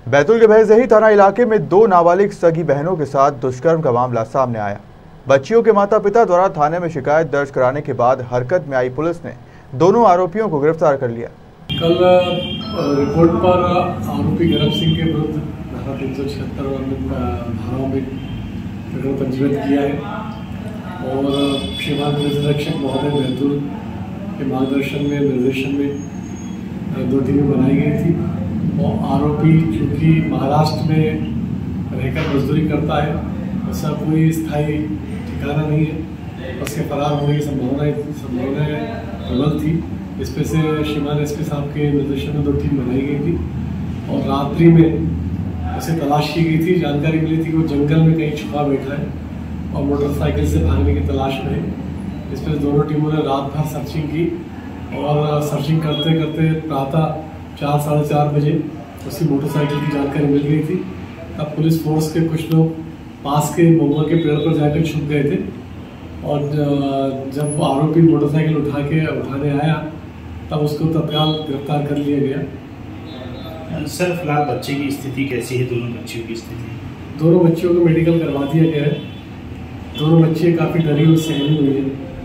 बैतूल के भैंसदेही थाना इलाके में दो नाबालिग सगी बहनों के साथ दुष्कर्म का मामला सामने आया। बच्चियों के माता पिता द्वारा थाने में शिकायत दर्ज कराने के बाद हरकत में आई पुलिस ने दोनों आरोपियों को गिरफ्तार कर लिया। कल रिपोर्ट पर आरोपी गरम सिंह के विरुद्ध धारा 376 धाराओं में प्रकरण पंजीबद्ध किया है और श्रीमान पुलिस अधीक्षक महोदय बैतूल के मार्गदर्शन में निर्देशन में 2 टीमें बनाई गई थी और आरोपी चूँकि महाराष्ट्र में रहकर मजदूरी करता है, उसका कोई स्थायी ठिकाना नहीं है, उसके फरार होने की संभावनाएं प्रबल थी। इस पे से श्रीमान एसपी साहब के निर्देशन में 2 टीम बनाई गई थी और रात्रि में उसे तलाश की गई थी। जानकारी मिली थी कि वो जंगल में कहीं छुपा बैठा है और मोटरसाइकिल से भागने की तलाश में है। इस पर दोनों टीमों ने रात भर सर्चिंग की और सर्चिंग करते करते प्रातः 4 साढ़े 4 बजे उसकी मोटरसाइकिल की जानकारी मिल गई थी। तब पुलिस फोर्स के कुछ लोग पास के महुआ के पेड़ पर जाकर छुप गए थे और जब आरोपी मोटरसाइकिल उठाने आया तब उसको तत्काल गिरफ्तार कर लिया गया। सर, फिलहाल बच्चे की स्थिति कैसी है? दोनों बच्चियों की स्थिति? दोनों बच्चियों को मेडिकल करवा दिया गया है। दोनों बच्चियाँ काफ़ी डरी और सहमी हुई हैं।